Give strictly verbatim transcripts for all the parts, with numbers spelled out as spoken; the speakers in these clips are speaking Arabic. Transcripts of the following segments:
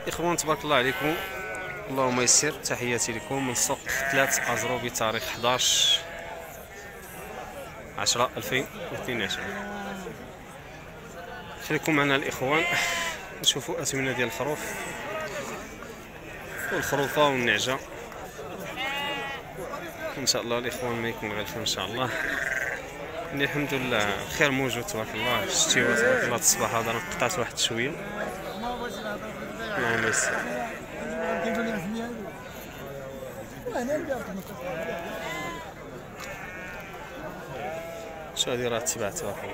إخوان تبارك الله عليكم، اللهم يسر. تحياتي لكم من سوق ثلاث أزرو بتاريخ حداش عشرة ألفين واثنين وعشرين. خليكم معنا الإخوان نشوفوا أثمنة ديال الخروف والخروفة والنعجة إن شاء الله. الإخوان ما يكون غير إن شاء الله. يعني الحمد لله خير موجود تبارك الله. شتيوا تبارك الله الصباح هذا انا قطعت واحد شويه. اللهم يسر. شو هذه راه تبعت تبارك الله.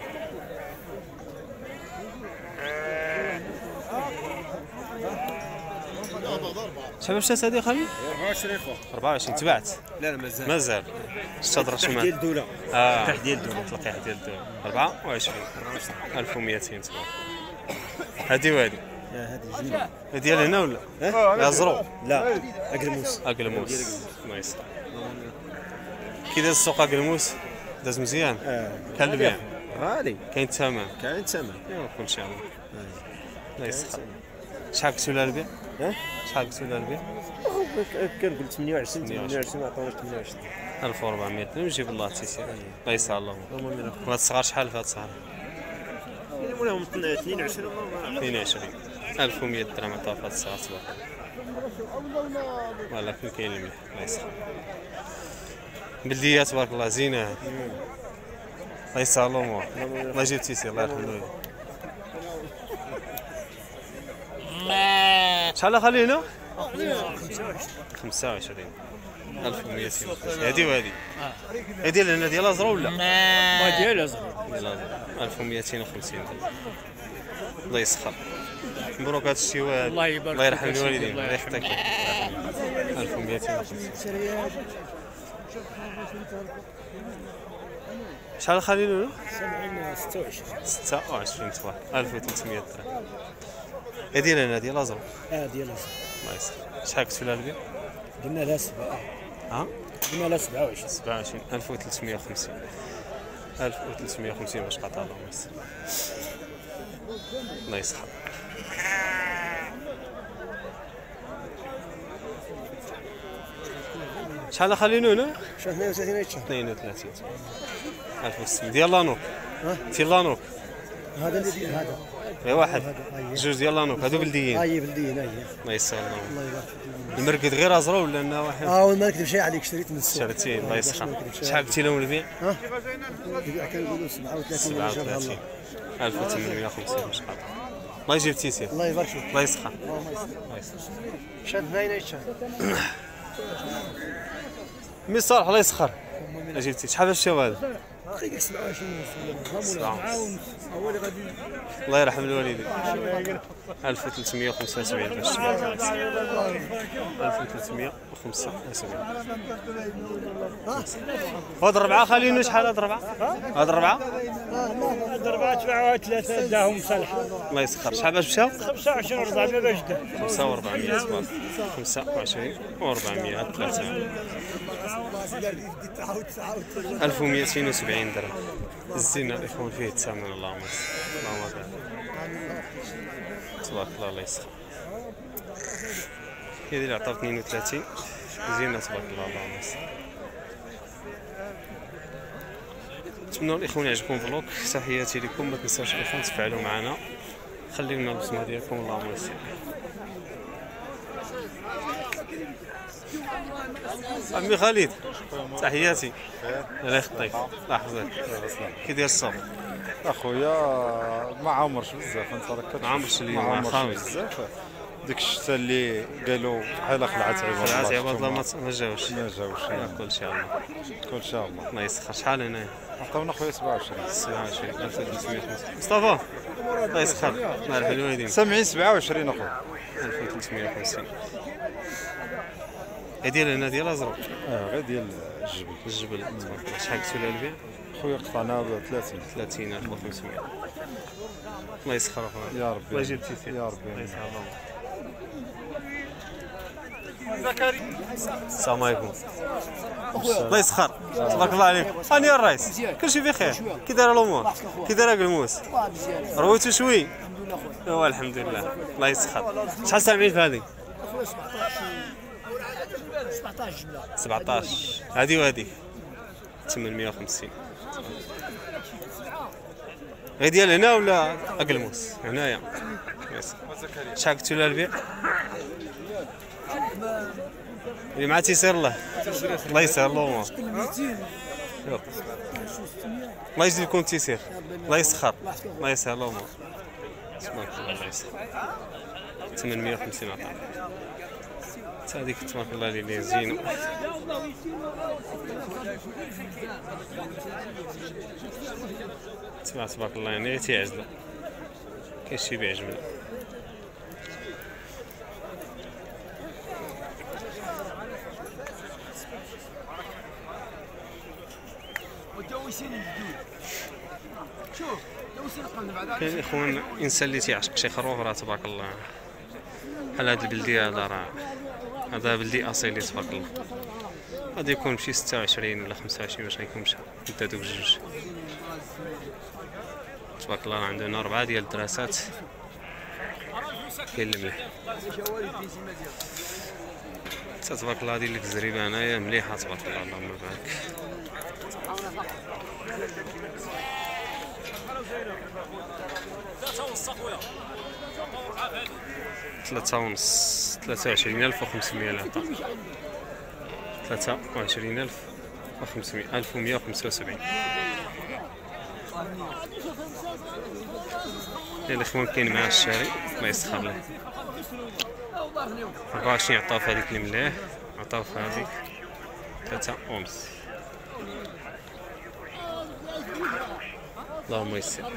شحال مشات هذه خالي؟ أربعة وعشرين خو. أربعة وعشرين تبعت؟ لا لا مازال مازال. شتهضر شو ديال الدولة. اه تحت ديال الدولة. تلقيح ديال الدولة. أربعة وعشرين ألف ومئتين تبارك. هذه وهذه. هذه جميلة. ديال هنا ولا؟ لا زرو. لا أقلموس. أقلموس. الله يسر. كي داز السوق أقلموس؟ داز مزيان؟ اه كان البيع؟ غالي. كاين الثمن؟ كاين ثمن. ايوا كل شيء. الله يسخر. شحال قلتوا لها البيع؟ ها؟ شحال قلتوا لها البيع؟ كنقول ثمانية وعشرين ثمانية وعشرين عطاونا ثمانية وعشرين. ألف وأربعمية درهم. يجيب الله تيسير. الله يسهل اللهم. وهاد الصغار شحال في هاد الصغار؟ المهم اثنين وعشرين اثنين وعشرين ألف ومئة درهم عطاو في هاد الصغار تبارك الله. ولكن كاين الملح الله يسخر. بلدية تبارك الله زينة. الله يسهل الأمور. الله يجيب تيسير الله يرحم الوالدين. شحال خلي هنا؟ خمسة وعشرين ألف ومئتين. هادي وهادي. هادي لأن ديال أزرو ولا؟ ما ديال أزرو. ديال أزرو ألف ومئتين وخمسين درهم. الله يسخر. مبروك هاد الشيوات. الله يبارك الله يرحم فيك الوالدين. الله الله يحفظك. ألف ومئتين وخمسين. شحال خلي له؟ ستة وعشرين. ستة وعشرين تبارك. ألف وثلاثمئة درهم. هادي لأن ديال أزرو. اه ديال أزرو. الله يسخر. شحال قلتوا لها البيع؟ قلنا لها سبعة. ها؟ قلنا لها سبعة وعشرين. سبعة وعشرين ألف وثلاثمئة وخمسين. ألف وثلاثمئة وخمسين باش قطع الله يسر. الله يسخر. شحال خلينو هنا؟ شحال اثنين وثلاثين هادشي. اثنين وثلاثين ألف وستمئة ديال لانوك. ها؟ ديال لانوك. هذا اللي ديال هذا. غير واحد. جوج ديال لانوك هادو بلديين. هاي بلديين هاي. الله يسهل الله. الله يبارك فيك. المرقد غير ازرو ولا انه واحد؟ اه وما نكذب شي عليك شريت من السوق. شريتي الله يسخر. شحال قلتي لهم البيع؟ ها؟ البيع كنقولوا سبعة وثلاثين سبعة وثلاثين ألف وثمانمئة وخمسين باش قطع. الله يجيب تيسير. الله يبارك فيك. الله يسخر. الله يسخر. شحال اثنين هادشي. مي صالح الله يسخر. جبتي شحال باش شاو هذا؟ دقيقة سبعة وعشرين سبعة. الله يرحم الوالدين. ألف وثلاثمئة وخمسة وسبعين باش ألف وثلاثمئة وخمسة وسبعين. هاد ربعة خلينا شحال هاد ربعة؟ هاد ربعة؟ هاد أربعة سبعة ثلاثة داهم صالح. الله يسخر. شحال باش مشاو؟ خمسة وعشرين أربعمية باش دا. خمسة وأربعمية تبارك. خمسة وعشرين وأربعمية ثلاثة. ألف ومئتين وسبعين درهم. الزينة الإخوان فيه الثمن. اللهم اللهم بارك. تبارك الله الله يسخر. هذه اللي عطاو اثنين وثلاثين زينة تبارك الله اللهم يسخر. نتمنى الإخوان يعجبكم فلوق. تحياتي لكم. ما تنساوش الإخوان تفاعلوا معنا. خليو لنا البصمة ديالكم. اللهم يسر. عمي خالد تحياتي. الله يخطيك الله يحفظك. كي داير الصوم؟ اخويا ما عمرش بزاف انت راك ما عمرش اليوم ما عمرش خامس بزاف. ديك الشتا اللي قالوا بحال خلعت عباد الله خلعت عباد الله ما جاوش ما جاوش كل شاء الله. كل شاء الله. الله يسخر. شحال هنايا؟ عطاونا خويا سبعة وعشرين. سبعة وعشرين ألف وثلاثمئة مصطفى الله يسخر. الله يرحم الوالدين. سامعين سبعة وعشرين اخويا. ألف وثلاثمئة وخمسين. هادي هنا ديال أزرق. اه غير ديال الجبل. الجبل. شحال قلتوا لها البيع؟ خويا قطعنا ب ثلاثين. ثلاثين ألف وخمسمئة. الله يسخر اخويا. يا ربي الله يجيب تيسير. يا ربي. الله يسهل الله. السلام عليكم. الله يسخر، تبارك الله عليك. هاني الرئيس، كلشي بخير. كي داير الامور؟ كي داير قلموس؟ رويتو شوي؟ ايوا الحمد لله. الله يسخر. شحال سامعين في هذه؟ سبعطاش جمله. سبعطاش. هذه وهذيك ثمنمية وخمسين. غير ديال هنا ولا اقلموس؟ هنايا. شحال قلتو لها البيع؟ اللي مع تيسير الله. الله يسهل الامور. الله يجزي لكم تيسير. الله يسخر. الله يسهل الامور. تبارك الله. الله يسخر. ثمنمية وخمسين عطا. حتى هذيك تبارك الله اللي زينه. تبارك الله يعني تيعجبو. كاين شي بيعجبنا. كاين اخوان الانسان اللي تيعشق شي خروف راه تبارك الله بحال هاد البلديه هذا راه هذا بلدي اصيلي تبارك الله. غادي يكون بشي ستة وعشرين ولا خمسة وعشرين باش غيكون مشى انت دوك جوج تبارك الله. راه عندنا أربعة ديال الدراسات كاين المليح تبارك الله. هادي اللي في الزريبه هنايا مليحه تبارك الله. اللهم بارك. ثلاثة ونص ثلاثة وعشرين ألف وخمسمية العطاء. ثلاثة وعشرين ألف وخمسمية ألف ومية وخمسة وسبعين. يا الإخوان كاين معاه الشاري الله يسخر له. أربعة وعشرين عطاو في هذيك اللي مليح، عطاو في هذيك ثلاثة ونص. اللهم يسر.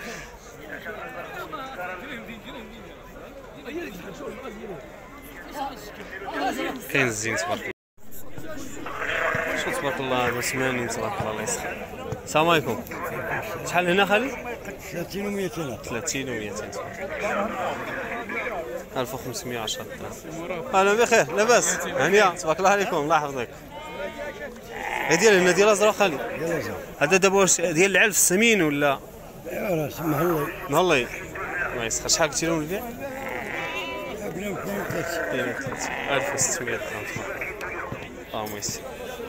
كاين الزين تبارك الله. شو تبارك الله هذا سمانين تبارك الله. الله يسخر. السلام عليكم. شحال هنا خالي؟ ثلاثين و مئتين. ثلاثين و مئتين ألف وخمسمية وعشرة درهم. أهلا بخير لاباس؟ هانية تبارك الله عليكم. الله يحفظك. ديال هنا ديال الازرق خالي؟ ديال الازرق. هذا دابا واش ديال العلف السمين ولا؟ راه مهلي. مهلي. الله يسخر. شحال قلتي لهم البيع؟ اثنين وثلاثين. ألف وستمية درهم. اللهم يسر.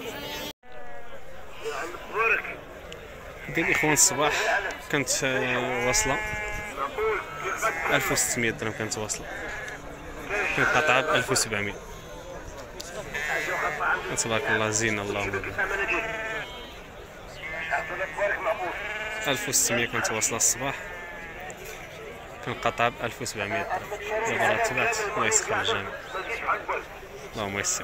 هذه الاخوان الصباح كانت واصله ألف وستمية درهم كانت واصله. كانت قطعه ب ألف وسبعمية. تبارك الله زينه اللهم بارك. ألف وستمية كانت واصله الصباح. كان قطعه ب ألف وسبعمية درهم. دابا راه تبعت. الله يسخر الجميع. اللهم يسر.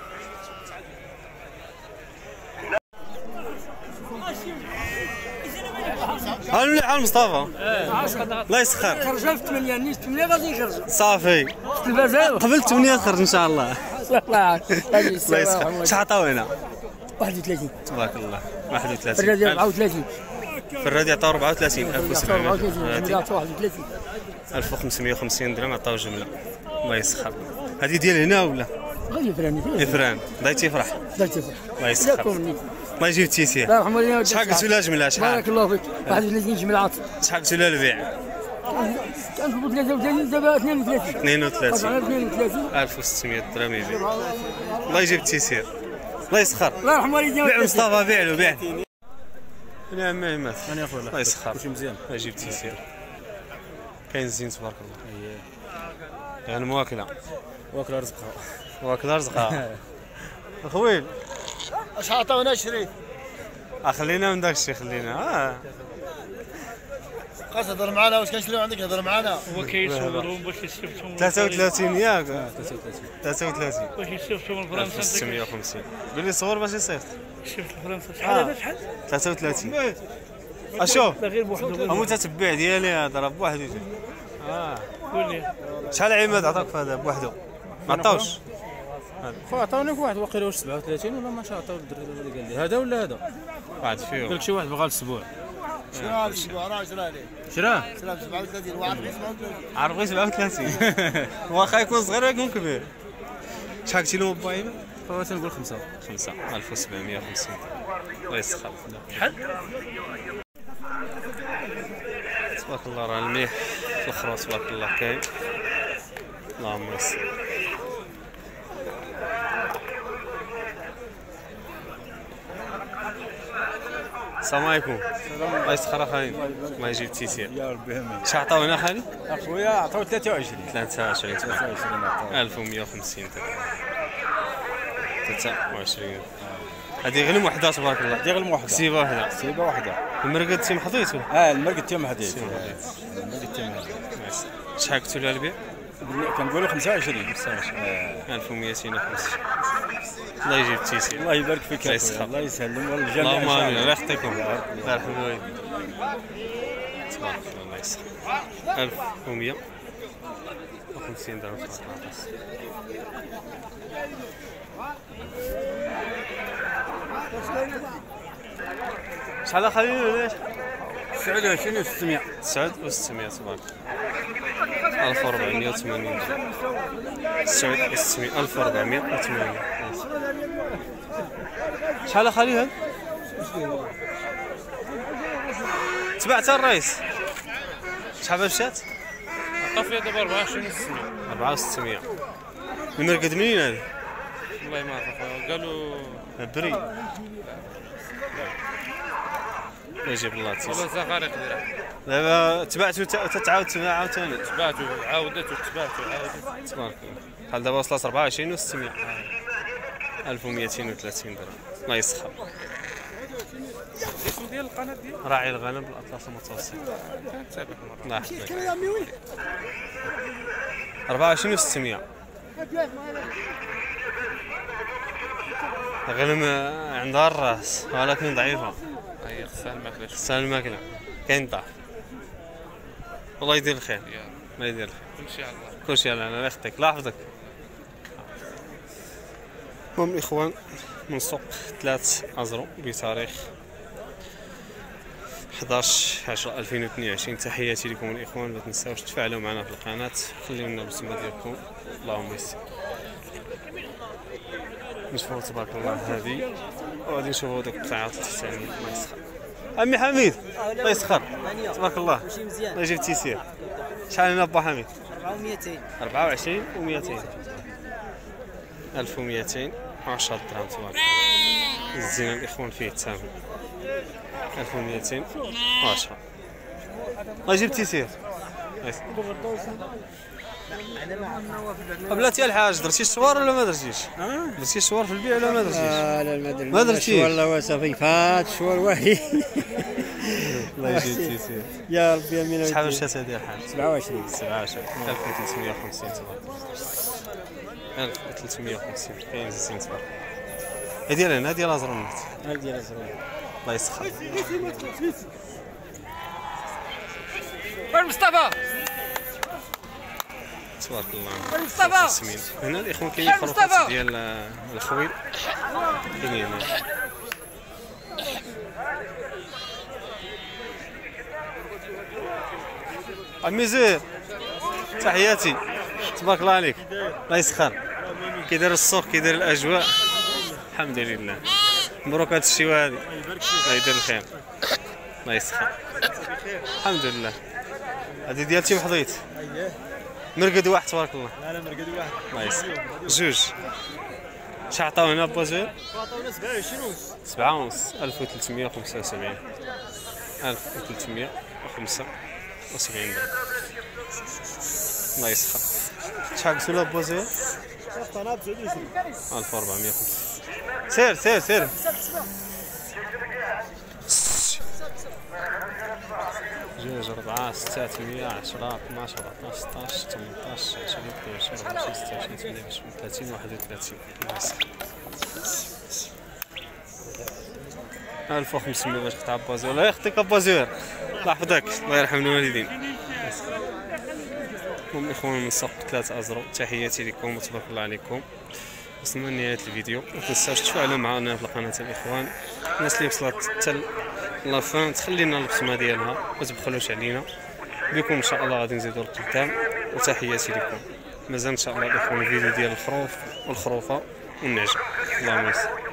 ها مليح مصطفى. الله يسخر. خرج في ثمانية نيت ثمانية غادي يخرج. صافي. قبل ثمانية خرج ان شاء الله. الله يسخر. شحال عطاو هنا؟ واحد وثلاثين. تبارك الله. واحد وثلاثين. في الراديو أربعة وثلاثين. في الراديو عطاو أربعة وثلاثين ألف وسبعمية. واحد وثلاثين. ألف وخمسمية وخمسين درهم عطاو جمله. الله يسخر. هذه ديال هنا ولا؟ غير فراني. افران. بغيتي يفرح. درتي فرح. الله يسخر. الله يجيب التيسير. الله يرحم والدينا. شحال قلتوا لها جمله؟ شحال؟ بارك الله فيك. واحد وثلاثين جملات. شحال قلتوا لها البيع؟ كان في ثلاثة وثلاثين دابا اثنين وثلاثين. اثنين وثلاثين. اثنين وثلاثين. ألف وستمية درهم يجي. الله يجيب التيسير. الله يسخر. الله يرحم والدينا. بيع مصطفى بيع له بيع. نعم ما مات. انا اخويا الله يسخر. كلشي مزيان. الله يجيب التيسير. كاين الزين تبارك الله. يعني مواكله. واكله رزقها. واكله رزقها. خويل شحال عطاونا شريف؟ خلينا من داك الشيء خلينا. اه خاص هضر معنا واش كنشريو عندك هضر معنا. هو كيصورهم باش يصيفطهم ثلاثة وثلاثين ياك. ثلاثة وثلاثين. باش يصيفطهم ألف لفرنسا. وستمية وخمسين. قول لي صور باش يصيفط. شفت لفرنسا شحال هذا شحال؟ ثلاثة وثلاثين. اشوف لا غير بوحدو. المتتبع ديالي هذا راه بوحدو. اه قول لي شحال عماد عطاك في هذا بوحدو؟ ما عطاوش. خويا عطاوني في واحد واقيلا واش سبعة وثلاثين ولا ما عطاو الدري اللي قال لي هذا ولا هذا. واحد فيهم. قال لك شي واحد بغى الاسبوع. شنو هذا الاسبوع راه شرا عليه. شراه؟ شرا ب سبعة وثلاثين واحد ب سبعة وثلاثين. عرفي سبعة وثلاثين. واخا يكون صغير يكون كبير. شحال قلتي لهم بايمه؟ خويا تنقول خمسة. خمسة ألف وسبعمية وخمسين. الله يسخر. شحال؟ تبارك الله راه المليح في الاخر تبارك الله كاين. اللهم يسر. السلام عليكم. الله يسخر اخاي. الله يجيب التيسير. يا ربي يهمك. اش عطاو هنا خالي؟ اخويا عطاو ثلاثة وعشرين. ثلاثة وعشرين ثلاثة وعشرين عطاو. ألف ومية وخمسين ثلاثة وعشرين. هذه غنم وحده تبارك الله. ديال الوحده. سيبه وحده. سيبه وحده. المرقد تيم حطيتو. اه المرقد تيم حديث. تيم حطيت. المرقد تيم حديث. شحال قلتوا لها البيع؟ كنقولوا خمسة وعشرين. خمسة وعشرين. ألف ومئتين وخمسة. الله يجيب التيسير. الله يبارك فيك. الله يسخر. الله يسلم والجميع. اللهم امين. الله يخطيكم. الله يرحم الوالدين. تبارك الله. الله يسخر. ألف ومئة وخمسين درهم تبارك الله. شحال خليل ولا تسعة وعشرين وستمائة. تسعة وستمائة تبارك الله. ألف وأربعمائة وثمانين درهم. تسعة وستمائة ألف وأربعمائة وثمانين. شحال خليل هاد؟ تبعتها الرئيس. شحال مشات؟ عطا فيها دابا أربعة وعشرين وستمية. أربعة وستمائة. المرقد منين هذا؟ والله ما عرف قالوا بري. يجيب الله والله تيسير. زغارق ديالها. دابا تبعتو تتعاود تباع عاوتاني. تبعتو عاودت وتبعتو عاودت. تبارك الله. بحال دابا وصلت أربعة وعشرين وستمائة. ألف ومئتين وثلاثين درهم. الله يسخر. الاسم ديال القناه ديالك راعي الغنم بالاطلس المتوسط. كنتابع مره. الله يحفظك. أربعة وعشرين وستمائة. غنم عندها الراس ولكن ضعيفه. هي خصها الماكله. خصها الماكله. كاين ضعف. الله يدير الخير. يا الله يدير الخير. كلشي على الله. كلشي على الله يخطيك. الله يحفظك. المهم الاخوان من سوق ثلاث ازرو بتاريخ حداش عشرة ألفين واثنين وعشرين. تحياتي لكم الاخوان. ما تنساوش تفاعلوا معنا في القناه. خليو لنا البسمه ديالكم. اللهم يسر. نشوفوا تبارك الله هذه وغادي نشوفوا دوك القطاعات الثانيه. الله يسخر. عمي حميد الله يسخر. تبارك الله. الله يجيب التيسير. شحال هنا با حميد؟ أربعة ومئتين. أربعة وعشرين ومئتين. ألف ومئتين وعشرة درهم تبارك الله. الزينة الإخوان فيه الثمن. ألف ومئتين وعشرة. الله يجيب التيسير. بلاتي الحاج درتي الشوار ولا ما درتيش؟ درتي الشوار في البيع ولا ما درتيش؟ لا لا ما درت ما درتيش؟ والله وصافي فات شهور واحد. الله يجيب التيسير. يا ربي امين. شحال مشات هذه الحاج؟ سبعة وعشرين. سبعة وعشرين. ألف وثلاثمائة وخمسين تبارك الله. ألف وثلاثمائة وخمسين. كاين زين تبارك الله. هذه ديال هنا ديال ازرونيت. هذه ديال الزرون. الله يسخر. مصطفى تبارك الله. مصطفى هنا الاخوان كاين خروفات ديال الخويل كاينين هنا. عمي زير تحياتي. تبارك الله عليك. الله يسخر. كي داير السوق كي داير الاجواء. الحمد لله. مبروك هاد الشيوه هادي. الله يدير الخير. الله يسخر. الحمد لله. هادي ديالتي وحضيت. مرقد واحد تبارك الله. لا لا مرقد واحد. الله يسخر. جوج. شحال عطاو هنا با زوير؟ عطاونا سبعة وعشرين ونص. سبعة ونص. ألف وثلاثمائة وخمسة وسبعين. ألف وثلاثمائة وخمسة وسبعين درهم. الله يسخر. شحال قلتو له با زوير؟ عطانا ب تسعة وعشرين. ألف وأربعمائة وخمسة. سير سير سير. جوج أربعة ستة ثمانية عشرة اثناش أربعطاش ستاش ثمنطاش عشرين اثنين وعشرين أربعة وعشرين ستة وعشرين ثمانية وعشرين ثلاثين واحد وثلاثين. ألف وخمسمائة باش قطع بازوير. الله يخطيك بازوير. الله يحفظك. الله يرحم الوالدين. المهم اخوان من سوق ثلاثة ازرو تحياتي لكم وتبارك الله عليكم. وصلنا لنهاية الفيديو. ما تنساوش تفاعلوا معنا في القناة الاخوان. الناس اللي وصلت حتى لافان تخلي لنا البصمه ديالها ما تبخلوش علينا. بكم ان شاء الله غادي نزيدوا القدام. وتحياتي لكم. مازال ان شاء الله الاخوان الفيديو ديال الخروف والخروفه والنعجه. الله يسر.